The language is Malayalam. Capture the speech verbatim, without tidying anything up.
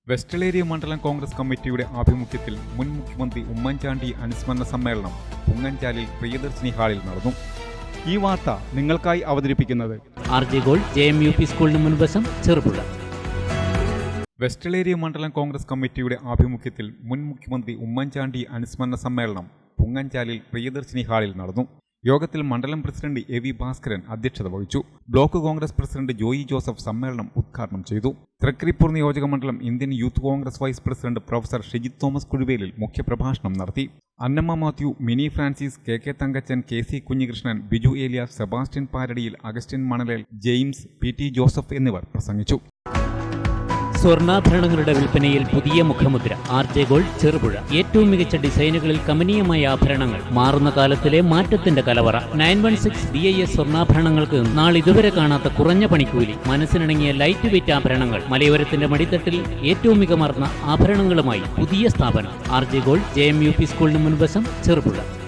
വെസ്റ്റലേരിയ മണ്ഡലം കോൺഗ്രസ് കമ്മിറ്റിയുടെ ആഭിമുഖ്യത്തിൽ മുൻ മുഖ്യമന്ത്രി ഉമ്മൻചാണ്ടി അനുസ്മരണ സമ്മേളനം പുങ്ങഞ്ചാലിൽ പ്രിയദർശിനി ഹാളിൽ നടന്നു. ഈ വാർത്ത നിങ്ങൾക്കായി അവതരിപ്പിക്കുന്നത് R J gold J M U P സ്കൂളിന് മുൻവശം, ചെറുപുഴ. വെസ്റ്റലേരിയ മണ്ഡലം കോൺഗ്രസ് കമ്മിറ്റിയുടെ ആഭിമുഖ്യത്തിൽ മുൻ മുഖ്യമന്ത്രി ഉമ്മൻചാണ്ടി അനുസ്മരണ സമ്മേളനം പുങ്ങഞ്ചാലിൽ പ്രിയദർശിനി ഹാളിൽ നടന്നു. യോഗത്തിൽ മണ്ഡലം പ്രസിഡന്റ് എ വി ഭാസ്കരൻ അധ്യക്ഷത വഹിച്ചു. Block Congress president Joy Joseph സമ്മേളനം ഉദ്ഘാടനം ചെയ്തു. തൃക്കരിപ്പൂർ നിയോജക മണ്ഡലം Indian youth Congress vice president professor Shijith Thomas Kuzhuvelil മുഖ്യപ്രഭാഷണം നടത്തി. Annamma Mathew, Mini Francis, K K Thankachan, K C Kunhikrishnan, Biju Eliya, Sebastian Paradiyil, Augustine Manalel, James, P T Joseph എന്നിവർ പ്രസംഗിച്ചു. സ്വർണ്ണാഭരണങ്ങളുടെ വിൽപ്പനയിൽ പുതിയ മുഖമുദ്ര. R J gold, Cherupuzha. ഏറ്റവും മികച്ച ഡിസൈനുകളിൽ കമനീയമായ ആഭരണങ്ങൾ, മാറുന്ന കാലത്തിലെ മാറ്റത്തിന്റെ കലവറ. Nine one six D I S സ്വർണ്ണാഭരണങ്ങൾക്ക് നാളിതുവരെ കാണാത്ത കുറഞ്ഞ പണിക്കൂലി, മനസ്സിനിണങ്ങിയ ലൈറ്റ് വെയിറ്റ് ആഭരണങ്ങൾ, മലയോരത്തിന്റെ മടിത്തട്ടിൽ ഏറ്റവും മികമാർന്ന ആഭരണങ്ങളുമായി പുതിയ സ്ഥാപനം. R J gold J M U P സ്കൂളിന് മുൻവശം, ചെറുപുഴ.